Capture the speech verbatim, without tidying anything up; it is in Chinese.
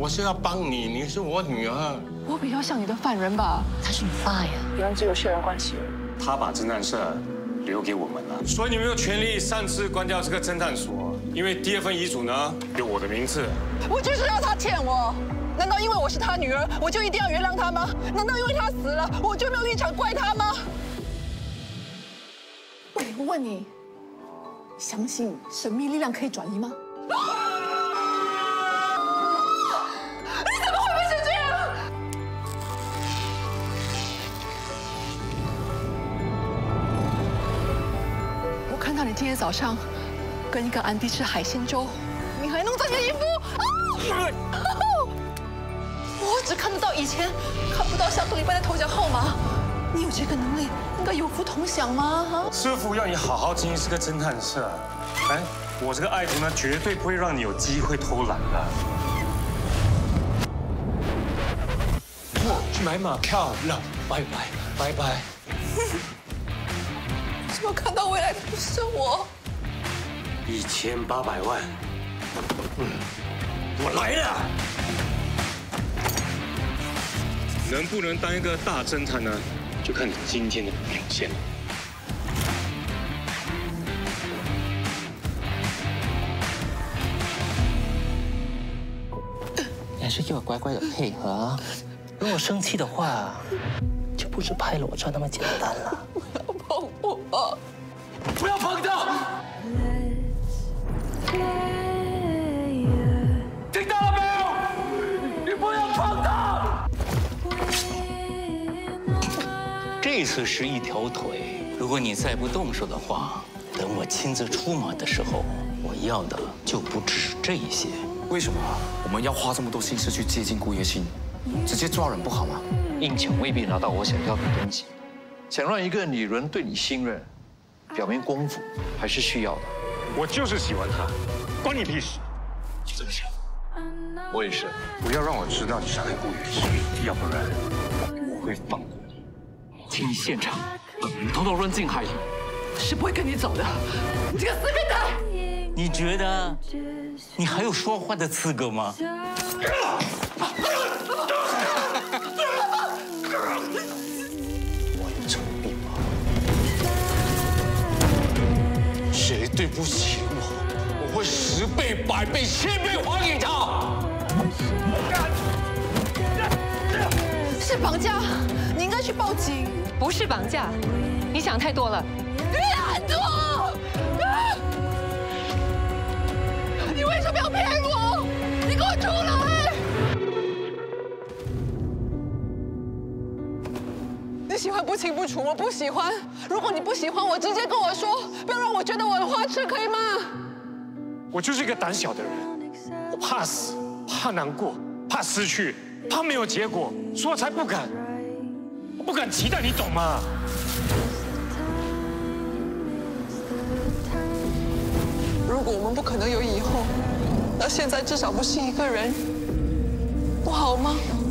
我是要帮你，你是我女儿。 我比较像你的犯人吧？ 他是你爸呀。 原来只有血缘关系。 他把侦探社留给我们了，所以你们有权利擅自关掉这个侦探所。因为第二份遗嘱呢有我的名字。 我就是要他欠我。难道因为我是他女儿，我就一定要原谅他吗？难道因为他死了，我就没有立场怪他吗？喂，我问你，相信神秘力量可以转移吗？ 看到你今天早上跟一个安迪吃海鲜粥，你还弄脏你的衣服啊！我只看得到以前，看不到下个礼拜的头奖号码。你有这个能力，应该有福同享吗？哈！ 师傅要你好好经营这个侦探社。哎，我这个爱徒呢，绝对不会让你有机会偷懒的。 我去买马票了，拜拜拜拜。 怎么看到未来的不是我？ 一千八百万，嗯，我来了。 能不能当一个大侦探呢？就看你今天的表现了。 你还是给我乖乖的配合啊！如果生气的话，就不是拍裸照那么简单了。 碰我！ 不要碰他！听到了没有？你不要碰他！ 这次是一条腿，如果你再不动手的话，等我亲自出马的时候，我要的就不只是这一些。 为什么我们要花这么多心思去接近顾月心？直接抓人不好吗？ 硬抢未必拿到我想要的东西。 想让一个女人对你信任，表明功夫还是需要的。 我就是喜欢他，关你屁事！就这么想。 我也是。 不要让我知道你杀害顾月心，要不然我会放过你。 请你现场把人统统扔进海里。 是不会跟你走的，你这个死变态！ 你觉得你还有说话的资格吗？ 谁对不起我，我会十倍、百倍、千倍还给他。 是绑架，你应该去报警。 不是绑架，你想太多了。 很多！你为什么要骗我？你给我出来！你喜欢不清不楚，我不喜欢。如果你不喜欢我，直接跟我说，不要让我觉得我很花痴，可以吗？ 我就是一个胆小的人，我怕死，怕难过，怕失去，怕没有结果，所以我才不敢，我不敢期待，你懂吗？ 如果我们不可能有以后，那现在至少不是一个人，不好吗？